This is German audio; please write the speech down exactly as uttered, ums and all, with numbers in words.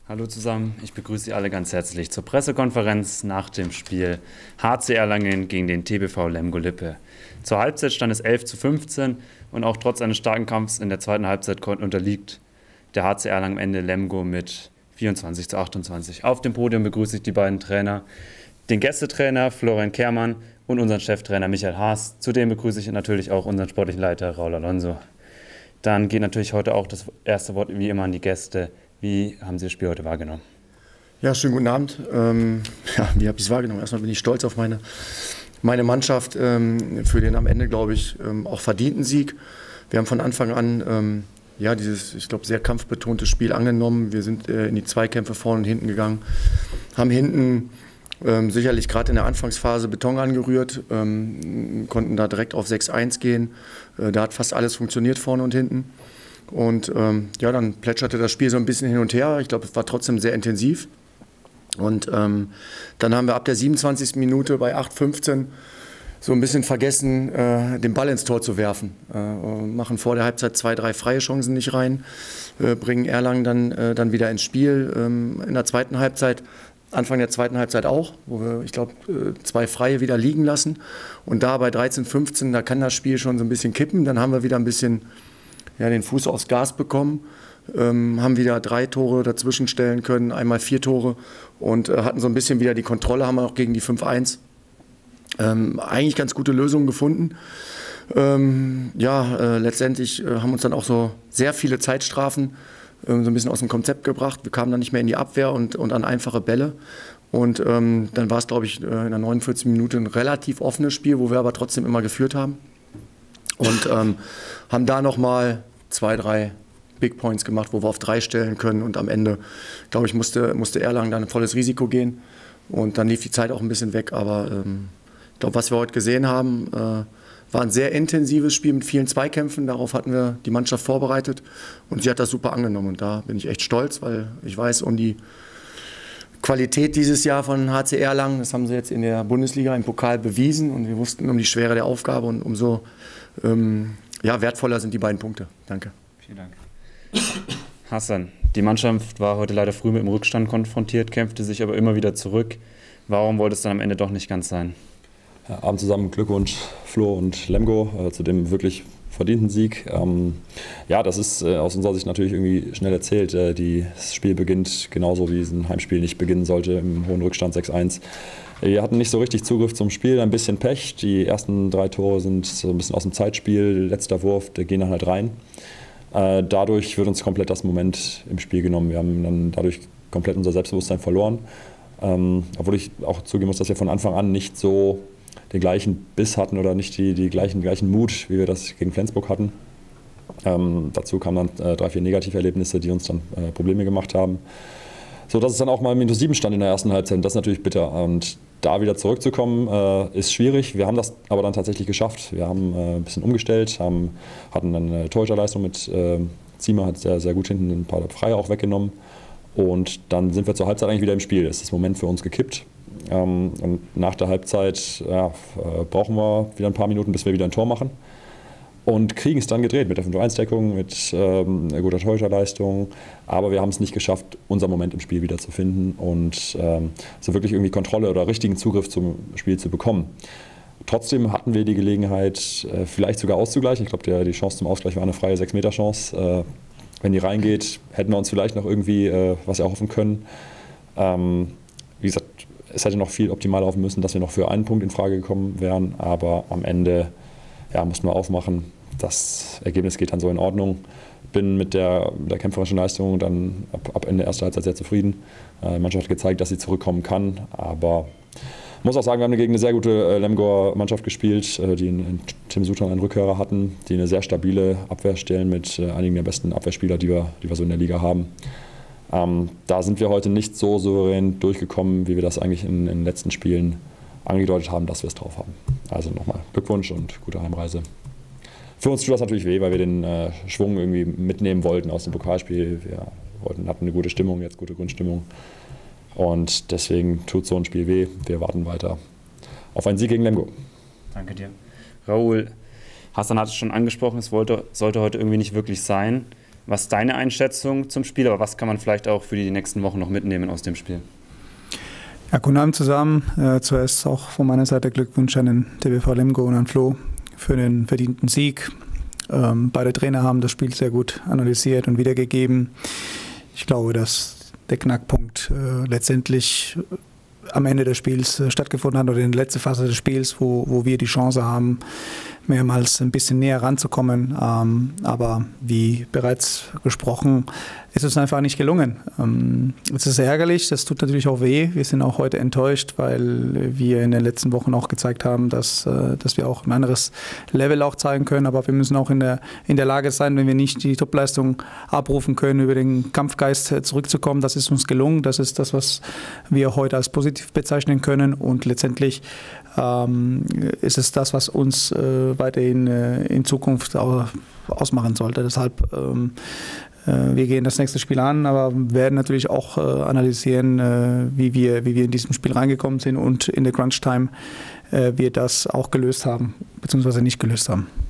Hallo zusammen, ich begrüße Sie alle ganz herzlich zur Pressekonferenz nach dem Spiel H C Erlangen gegen den T B V Lemgo-Lippe. Zur Halbzeit stand es elf zu fünfzehn und auch trotz eines starken Kampfs in der zweiten Halbzeit unterliegt der H C Erlangen am Ende Lemgo mit vierundzwanzig zu achtundzwanzig. Auf dem Podium begrüße ich die beiden Trainer, den Gästetrainer Florian Kehrmann und unseren Cheftrainer Michael Haas. Zudem begrüße ich natürlich auch unseren sportlichen Leiter Raul Alonso. Dann geht natürlich heute auch das erste Wort wie immer an die Gäste. Wie haben Sie das Spiel heute wahrgenommen? Ja, schönen guten Abend. Ähm, ja, wie habe ich es wahrgenommen? Erstmal bin ich stolz auf meine, meine Mannschaft ähm, für den am Ende, glaube ich, ähm, auch verdienten Sieg. Wir haben von Anfang an ähm, ja, dieses, ich glaube, sehr kampfbetonte Spiel angenommen. Wir sind äh, in die Zweikämpfe vorne und hinten gegangen, haben hinten ähm, sicherlich gerade in der Anfangsphase Beton angerührt, ähm, konnten da direkt auf sechs eins gehen. Äh, da hat fast alles funktioniert vorne und hinten. Und ähm, ja, dann plätscherte das Spiel so ein bisschen hin und her. Ich glaube, es war trotzdem sehr intensiv. Und ähm, dann haben wir ab der siebenundzwanzigsten Minute bei acht fünfzehn so ein bisschen vergessen, äh, den Ball ins Tor zu werfen. Äh, machen vor der Halbzeit zwei, drei freie Chancen nicht rein, äh, bringen Erlangen dann, äh, dann wieder ins Spiel. Ähm, in der zweiten Halbzeit, Anfang der zweiten Halbzeit auch, wo wir, ich glaube, äh, zwei Freie wieder liegen lassen. Und da bei dreizehn fünfzehn, da kann das Spiel schon so ein bisschen kippen. Dann haben wir wieder ein bisschen ja, den Fuß aufs Gas bekommen, ähm, haben wieder drei Tore dazwischen stellen können, einmal vier Tore und äh, hatten so ein bisschen wieder die Kontrolle, haben wir auch gegen die fünf eins ähm, eigentlich ganz gute Lösungen gefunden. Ähm, ja, äh, letztendlich äh, haben uns dann auch so sehr viele Zeitstrafen äh, so ein bisschen aus dem Konzept gebracht. Wir kamen dann nicht mehr in die Abwehr und, und an einfache Bälle. Und ähm, dann war es, glaube ich, in der neunundvierzigen Minute ein relativ offenes Spiel, wo wir aber trotzdem immer geführt haben. Und ähm, haben da nochmal zwei, drei Big Points gemacht, wo wir auf drei stellen können. Und am Ende, glaube ich, musste, musste Erlangen dann ein volles Risiko gehen. Und dann lief die Zeit auch ein bisschen weg. Aber ähm, ich glaube, was wir heute gesehen haben, äh, war ein sehr intensives Spiel mit vielen Zweikämpfen. Darauf hatten wir die Mannschaft vorbereitet. Und sie hat das super angenommen. Und da bin ich echt stolz, weil ich weiß um die Qualität dieses Jahr von H C Erlangen. Das haben sie jetzt in der Bundesliga im Pokal bewiesen. Und wir wussten um die Schwere der Aufgabe. Und umso ähm, ja, wertvoller sind die beiden Punkte. Danke. Vielen Dank. Hassan, die Mannschaft war heute leider früh mit dem Rückstand konfrontiert, kämpfte sich aber immer wieder zurück. Warum wollte es dann am Ende doch nicht ganz sein? Ja, Abend zusammen, Glückwunsch Flo und Lemgo äh, zu dem wirklich verdienten Sieg. Ähm, ja, das ist äh, aus unserer Sicht natürlich irgendwie schnell erzählt. Äh, die, das Spiel beginnt genauso, wie ein Heimspiel nicht beginnen sollte, im hohen Rückstand sechs eins. Wir hatten nicht so richtig Zugriff zum Spiel, ein bisschen Pech. Die ersten drei Tore sind so ein bisschen aus dem Zeitspiel. Letzter Wurf, der gehen dann halt rein. Äh, dadurch wird uns komplett das Moment im Spiel genommen. Wir haben dann dadurch komplett unser Selbstbewusstsein verloren. Ähm, obwohl ich auch zugeben muss, dass wir von Anfang an nicht so den gleichen Biss hatten oder nicht die, die gleichen, gleichen Mut, wie wir das gegen Flensburg hatten. Ähm, dazu kamen dann äh, drei, vier Negativerlebnisse, die uns dann äh, Probleme gemacht haben. So dass es dann auch mal minus sieben stand in der ersten Halbzeit. Und das ist natürlich bitter. Und da wieder zurückzukommen, äh, ist schwierig. Wir haben das aber dann tatsächlich geschafft. Wir haben äh, ein bisschen umgestellt, haben, hatten dann eine Torhüterleistung mit äh, Ziemer, hat sehr, sehr gut hinten ein paar Freie auch weggenommen. Und dann sind wir zur Halbzeit eigentlich wieder im Spiel. Das ist das Moment für uns gekippt. Ähm, und nach der Halbzeit ja, äh, brauchen wir wieder ein paar Minuten, bis wir wieder ein Tor machen. Und kriegen es dann gedreht mit der fünf zu eins Deckung, mit ähm, guter Torhüterleistung. Aber wir haben es nicht geschafft, unser Moment im Spiel wieder zu finden und ähm, so wirklich irgendwie Kontrolle oder richtigen Zugriff zum Spiel zu bekommen. Trotzdem hatten wir die Gelegenheit, äh, vielleicht sogar auszugleichen. Ich glaube, die Chance zum Ausgleich war eine freie sechs Meter Chance. Äh, wenn die reingeht, hätten wir uns vielleicht noch irgendwie äh, was erhoffen können. Ähm, wie gesagt, es hätte noch viel optimal laufen müssen, dass wir noch für einen Punkt in Frage gekommen wären. Aber am Ende ja, mussten wir aufmachen. Das Ergebnis geht dann so in Ordnung. Bin mit der, mit der kämpferischen Leistung dann ab, ab Ende erster Halbzeit sehr zufrieden. Äh, die Mannschaft hat gezeigt, dass sie zurückkommen kann. Aber ich muss auch sagen, wir haben gegen eine sehr gute äh, Lemgoer Mannschaft gespielt, äh, die in, in Tim Sutan einen Rückkehrer hatten, die eine sehr stabile Abwehr stellen mit äh, einigen der besten Abwehrspieler, die wir, die wir so in der Liga haben. Ähm, da sind wir heute nicht so souverän durchgekommen, wie wir das eigentlich in, in den letzten Spielen angedeutet haben, dass wir es drauf haben. Also nochmal Glückwunsch und gute Heimreise. Für uns tut das natürlich weh, weil wir den äh, Schwung irgendwie mitnehmen wollten aus dem Pokalspiel. Wir wollten, hatten eine gute Stimmung, jetzt gute Grundstimmung. Und deswegen tut so ein Spiel weh. Wir warten weiter auf einen Sieg gegen Lemgo. Danke dir. Raul, Hassan hat es schon angesprochen, es wollte, sollte heute irgendwie nicht wirklich sein. Was ist deine Einschätzung zum Spiel, aber was kann man vielleicht auch für die nächsten Wochen noch mitnehmen aus dem Spiel? Ja, guten Abend zusammen. Äh, zuerst auch von meiner Seite Glückwunsch an den T B V Lemgo und an Flo für den verdienten Sieg. Ähm, beide Trainer haben das Spiel sehr gut analysiert und wiedergegeben. Ich glaube, dass der Knackpunkt äh, letztendlich am Ende des Spiels äh, stattgefunden hat oder in der letzten Phase des Spiels, wo, wo wir die Chance haben, mehrmals ein bisschen näher ranzukommen. Ähm, aber wie bereits gesprochen, ist es einfach nicht gelungen. Ähm, es ist ärgerlich, das tut natürlich auch weh. Wir sind auch heute enttäuscht, weil wir in den letzten Wochen auch gezeigt haben, dass, äh, dass wir auch ein anderes Level auch zeigen können. Aber wir müssen auch in der, in der Lage sein, wenn wir nicht die Topleistung abrufen können, über den Kampfgeist zurückzukommen. Das ist uns gelungen. Das ist das, was wir heute als positiv bezeichnen können. Und letztendlich ähm, ist es das, was uns äh, weiterhin äh, in Zukunft ausmachen sollte. Deshalb, ähm, äh, wir gehen das nächste Spiel an, aber werden natürlich auch äh, analysieren, äh, wie wir, wie wir in diesem Spiel reingekommen sind und in der Crunch-Time äh, wir das auch gelöst haben, beziehungsweise nicht gelöst haben.